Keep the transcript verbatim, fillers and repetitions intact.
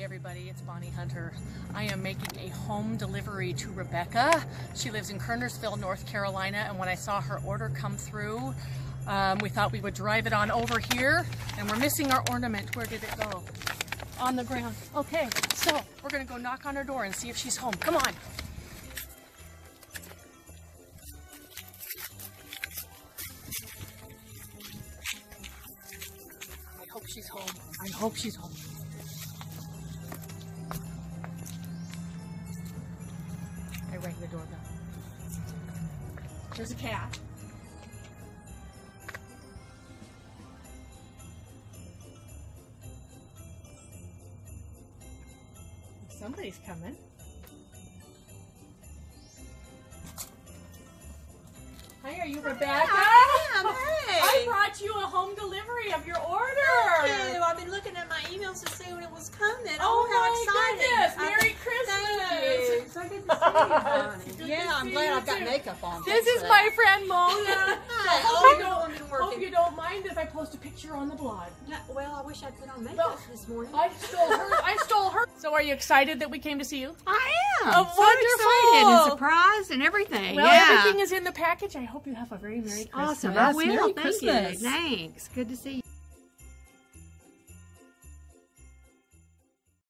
everybody, it's Bonnie Hunter. I am making a home delivery to Rebecca. She lives in Kernersville, North Carolina, and when I saw her order come through, um, we thought we would drive it on over here, and we're missing our ornament. Where did it go? On the ground. Okay, so we're gonna go knock on her door and see if she's home. Come on. I hope she's home. I hope she's home. I rang the doorbell. There's a cat. Somebody's coming. Hi, are you Rebecca? I am. Hey. I brought you a home delivery of your order. Thank you. I've been looking at my emails to see when it was coming. Oh, Oh, how my exciting. goodness. I- Merry Christmas. Thank you. So good to see you, Bonnie. Good Yeah, to I'm see glad you I've got too. makeup on. This Thanks is for my that. friend Mona. Hi. hope, Oh, you no, I've been don't, working. hope you don't mind if I post a picture on the blog. Yeah, well, I wish I'd put on makeup Well, this morning. I stole her. I stole her. So are you excited that we came to see you? I am. Oh, so wonderful. excited and surprised and everything. Well, yeah. everything is in the package. I hope you have a very Merry Christmas. Awesome. I will. Merry Thank Christmas. you. Thanks. Good to see you.